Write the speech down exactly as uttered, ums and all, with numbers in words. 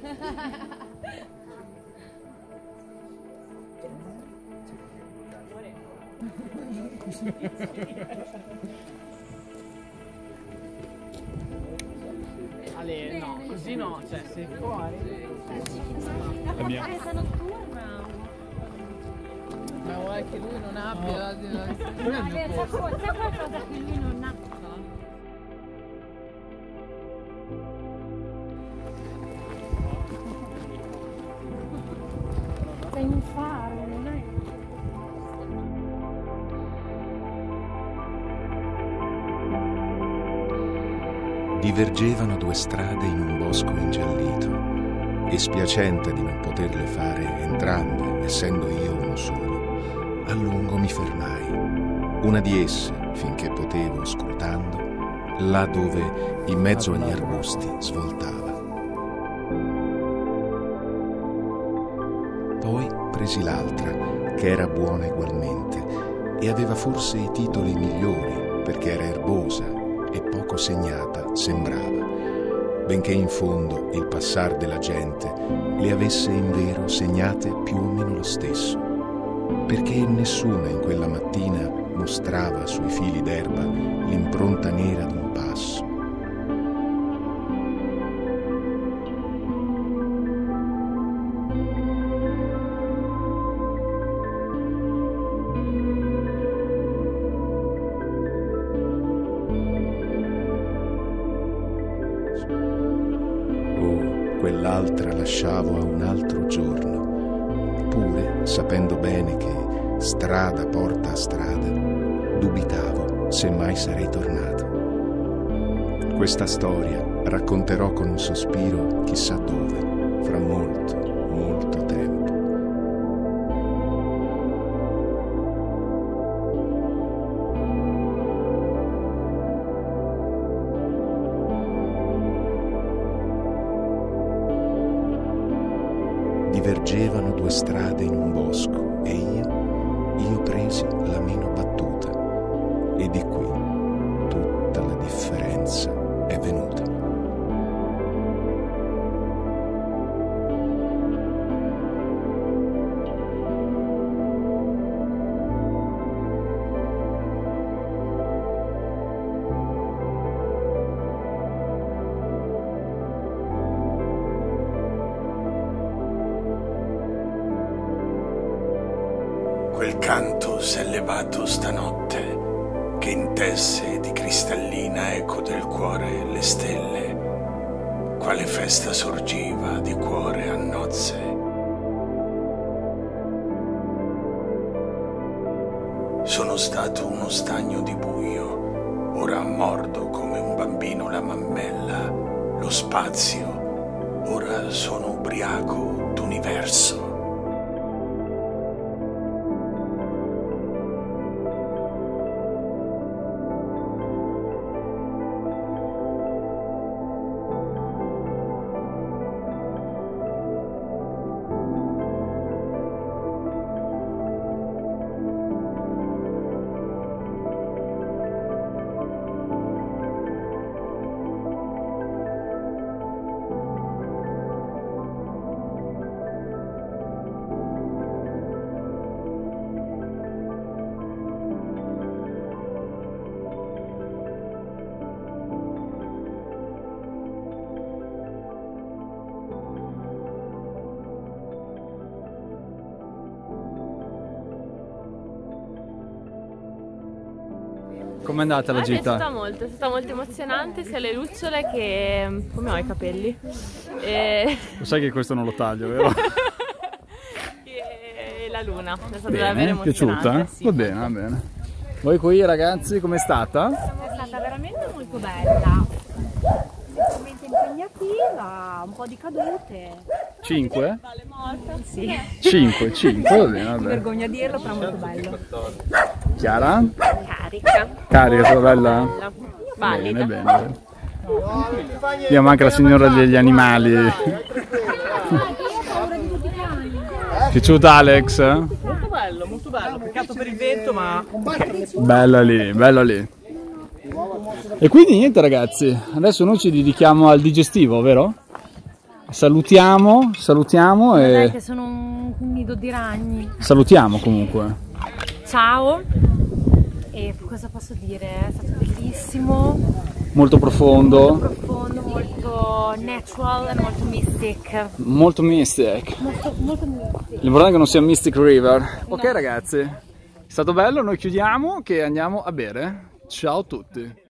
Ale, no, così no, cioè sei fuori. La mia. Ma vuoi che lui non abbia? No. C'è qualcosa che lui non ha. Sei un faro, non è? Divergevano due strade in un bosco ingiallito e, spiacente di non poterle fare entrambe, essendo io uno solo, a lungo mi fermai, una di esse, finché potevo, scrutando, là dove, in mezzo agli arbusti, svoltava. Poi presi l'altra, che era buona ugualmente, e aveva forse i titoli migliori, perché era erbosa e poco segnata sembrava, benché in fondo il passar della gente le avesse in vero segnate più o meno lo stesso, perché nessuna in quella mattina mostrava sui fili d'erba l'impronta nera d'un passo. Quell'altra lasciavo a un altro giorno, pure sapendo bene che strada porta a strada, dubitavo se mai sarei tornato. Questa storia racconterò con un sospiro chissà dove, fra molto, molto tempo. Divergevano due strade in un bosco e io, io presi la meno battuta, e di qui tutta la differenza è venuta. Quel canto s'è levato stanotte, che intesse di cristallina eco del cuore le stelle, quale festa sorgiva di cuore a nozze. Sono stato uno stagno di buio, ora mordo come un bambino la mammella, lo spazio, ora sono ubriaco d'universo. Com'è andata la Mi è gita? piaciuta molto, è stata molto emozionante sia le lucciole che... come ho i capelli? E... Lo sai che questo non lo taglio, vero? e la luna, è stata Bene, davvero emozionante. piaciuta? Sì. Va bene, va bene. Voi qui ragazzi, com'è stata? È stata veramente molto bella. Veramente impegnativa, un po' di cadute. cinque? Vale morta? Sì. cinque, cinque, va bene, va Mi bene. vergogno a dirlo, però molto bello. Chiara? Carica. Carica, sorella? Bella. Valida. Bene, bene, bene. Abbiamo anche la signora degli animali. Piaciuta Alex? Molto bello, molto bello. Peccato per il vento, ma... Bella lì, bella lì. E quindi niente ragazzi, adesso noi ci dedichiamo al digestivo, vero? Salutiamo, salutiamo Dai, e che sono un nido di ragni. salutiamo comunque. Ciao. E cosa posso dire? È stato bellissimo, Molto profondo, molto profondo, molto natural e molto mystic. molto mystic. Molto, molto mystic. L'importante è che non sia Mystic River. Ok ragazzi, è stato bello, noi chiudiamo che andiamo a bere. Ciao a tutti.